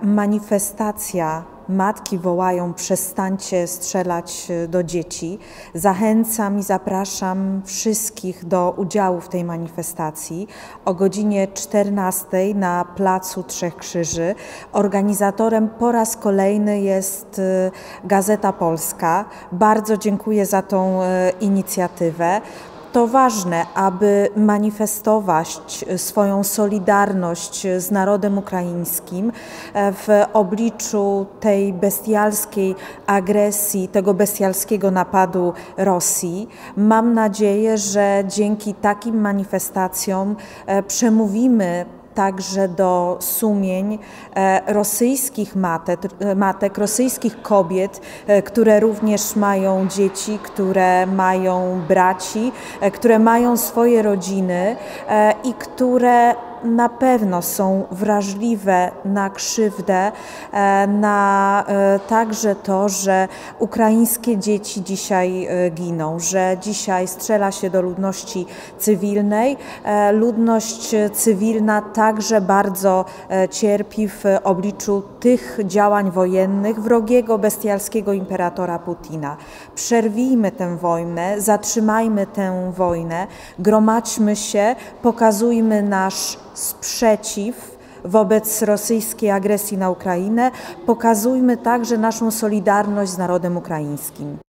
manifestacja Matki wołają: przestańcie strzelać do dzieci. Zachęcam i zapraszam wszystkich do udziału w tej manifestacji o godzinie 14 na Placu Trzech Krzyży. Organizatorem po raz kolejny jest Gazeta Polska. Bardzo dziękuję za tą inicjatywę. To ważne, aby manifestować swoją solidarność z narodem ukraińskim w obliczu tej bestialskiej agresji, tego bestialskiego napadu Rosji. Mam nadzieję, że dzięki takim manifestacjom przemówimy także do sumień rosyjskich matek, rosyjskich kobiet, które również mają dzieci, które mają braci, które mają swoje rodziny i które na pewno są wrażliwe na krzywdę, na także to, że ukraińskie dzieci dzisiaj giną, że dzisiaj strzela się do ludności cywilnej. Ludność cywilna także bardzo cierpi w obliczu tych działań wojennych wrogiego, bestialskiego imperatora Putina. Przerwijmy tę wojnę, zatrzymajmy tę wojnę, gromadźmy się, pokazujmy nasz sprzeciw wobec rosyjskiej agresji na Ukrainę, pokazujmy także naszą solidarność z narodem ukraińskim.